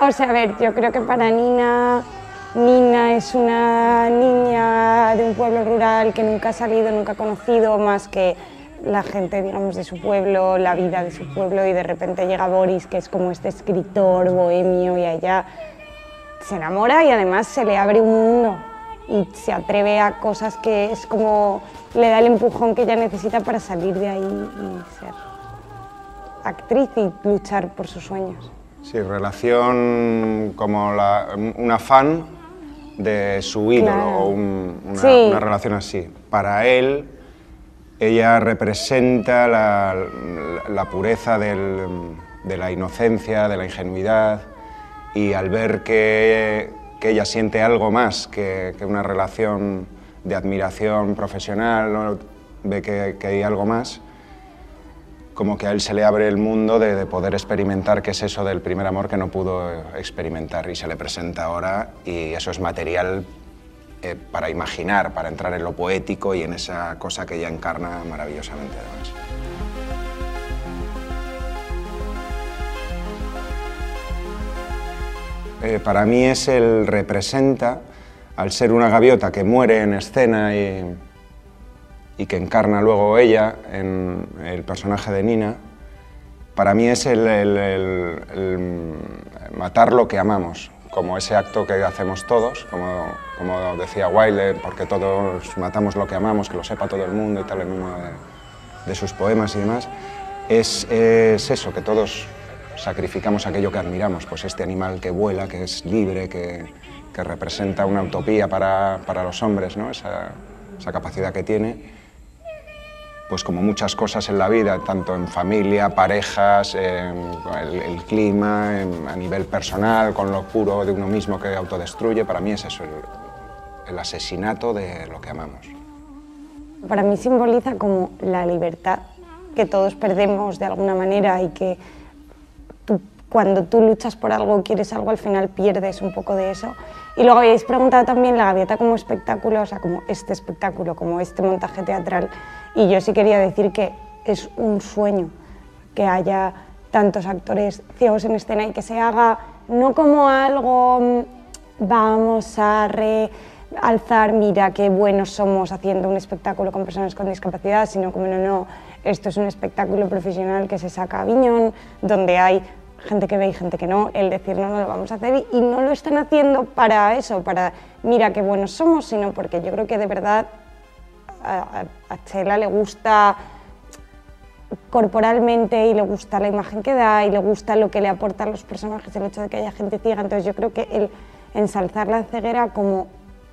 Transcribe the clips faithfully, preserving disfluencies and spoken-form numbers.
O sea, a ver, yo creo que para Nina, Nina es una niña de un pueblo rural que nunca ha salido, nunca ha conocido más que la gente, digamos, de su pueblo, la vida de su pueblo, y de repente llega Boris, que es como este escritor bohemio, y allá se enamora y además se le abre un mundo y se atreve a cosas que es como le da el empujón que ella necesita para salir de ahí y ser actriz y luchar por sus sueños. Sí, relación como la, una fan de su ídolo, claro. o un, una, sí. una relación así. Para él, ella representa la, la pureza del, de la inocencia, de la ingenuidad, y al ver que, que ella siente algo más que, que una relación de admiración profesional, ¿no? Ve que, que hay algo más, como que a él se le abre el mundo de, de poder experimentar qué es eso del primer amor que no pudo experimentar, y se le presenta ahora, y eso es material eh, para imaginar, para entrar en lo poético y en esa cosa que ella encarna maravillosamente además. Eh, para mí es el representa, al ser una gaviota que muere en escena y, y que encarna luego ella en el personaje de Nina, para mí es el, el, el, el matar lo que amamos, como ese acto que hacemos todos, como, como decía Wilde, porque todos matamos lo que amamos, que lo sepa todo el mundo y tal, en uno de, de sus poemas y demás, es, es eso, que todos sacrificamos aquello que admiramos, pues este animal que vuela, que es libre, que, que representa una utopía para, para los hombres, ¿no? Esa, esa capacidad que tiene, pues como muchas cosas en la vida, tanto en familia, parejas, en el, el clima, en, a nivel personal, con lo puro de uno mismo que autodestruye, para mí es eso, el, el asesinato de lo que amamos. Para mí simboliza como la libertad que todos perdemos de alguna manera, y que tú, cuando tú luchas por algo, quieres algo, al final pierdes un poco de eso. Y luego habéis preguntado también la gaviota como espectáculo, o sea, como este espectáculo, como este montaje teatral. Y yo sí quería decir que es un sueño que haya tantos actores ciegos en escena y que se haga no como algo, vamos a realzar, mira qué buenos somos haciendo un espectáculo con personas con discapacidad, sino como no, no, esto es un espectáculo profesional que se saca a Aviñón, donde hay gente que ve y gente que no, el decir no, no lo vamos a hacer, y no lo están haciendo para eso, para mira qué buenos somos, sino porque yo creo que de verdad a, a Chela le gusta corporalmente, y le gusta la imagen que da, y le gusta lo que le aportan los personajes, el hecho de que haya gente ciega. Entonces yo creo que el ensalzar la ceguera como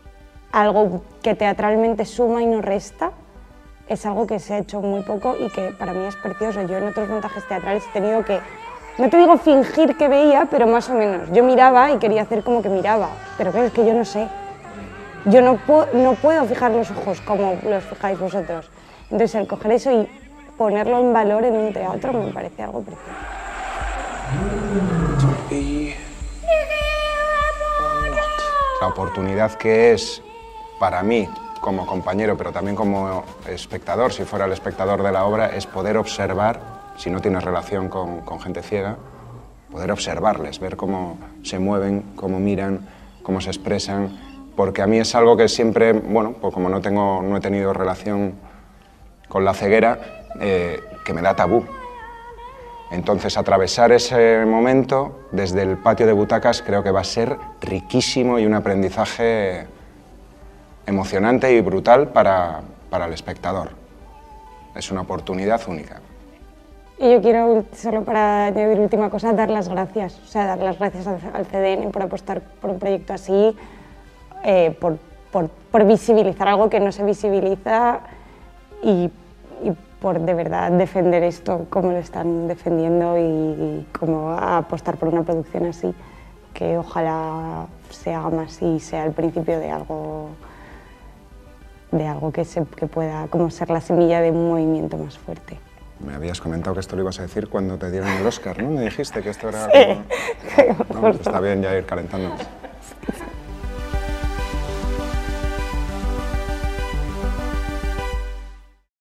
algo que teatralmente suma y no resta es algo que se ha hecho muy poco y que para mí es precioso. Yo en otros montajes teatrales he tenido que, no te digo fingir que veía, pero más o menos. Yo miraba y quería hacer como que miraba, pero claro, es que yo no sé. Yo no, pu no puedo fijar los ojos como los fijáis vosotros. Entonces el coger eso y ponerlo en valor en un teatro me parece algo precioso. La oportunidad que es para mí como compañero, pero también como espectador, si fuera el espectador de la obra, es poder observar, si no tienes relación con, con gente ciega, poder observarles, ver cómo se mueven, cómo miran, cómo se expresan, porque a mí es algo que siempre, bueno, pues como no, tengo, no he tenido relación con la ceguera, eh, que me da tabú. Entonces, atravesar ese momento desde el patio de butacas creo que va a ser riquísimo y un aprendizaje emocionante y brutal para, para el espectador. Es una oportunidad única. Y yo quiero, solo para añadir última cosa, dar las gracias. O sea, dar las gracias al, al C D N por apostar por un proyecto así, eh, por, por, por visibilizar algo que no se visibiliza y, y por de verdad defender esto como lo están defendiendo, y, y como apostar por una producción así, que ojalá se haga más y sea el principio de algo, de algo que, se, que pueda como ser la semilla de un movimiento más fuerte. Me habías comentado que esto lo ibas a decir cuando te dieron el Oscar, ¿no? Me dijiste que esto era... Sí. Como... No, no, está bien ya ir calentándonos.